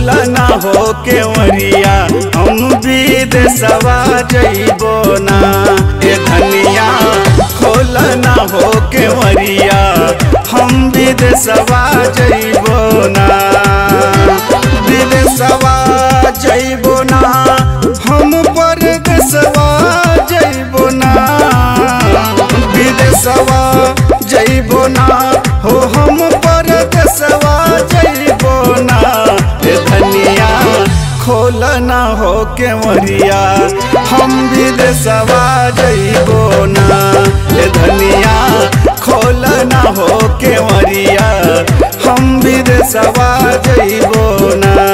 खोलना हो केवरिया हम विदेशवा जइबो ना। ए धनिया खोलना हो केवरिया हम विदेशवा जइबो ना। विदेशवा जइबो ना हम परदेशवा जइबो ना। विदेशवा जइबो ना हो हम परदेशवा जइबो ना। ए धनिया खोलना हो केवरिया हम विदेशवा जइबो ना। ए धनिया खोलना हो केवरिया हम विदेशवा जइबो ना।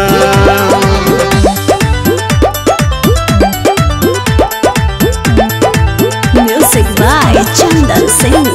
Music by Chandan Singh.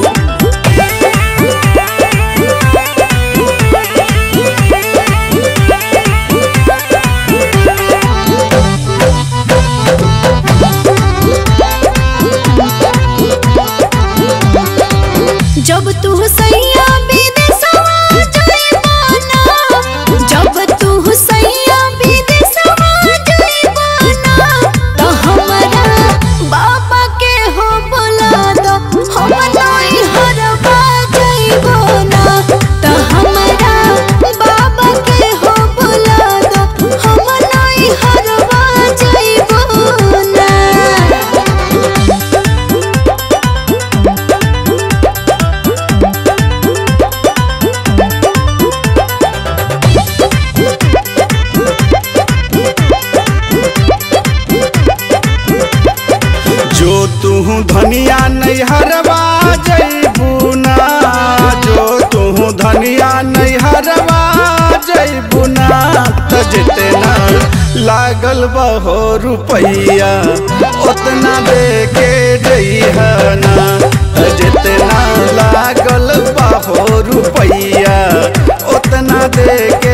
जब तू सैया विदेशवा जइबो ना। जब तू सैया विदेशवा जइबो ना तो हमरा बाबा के हो बुला दो। हम नहीं हरबा जइबो ना तो हमरा बाबा के हो बुला दो। हम नहीं हरबा जइबो ना। जो तू धनिया नैहरवा जइबू ना। जो तू धनिया नैहरवा जइबू ना त जितना लागल बहो रुपैया उतना दे के जइहना। जितना लागल बहो रुपैया उतना दे के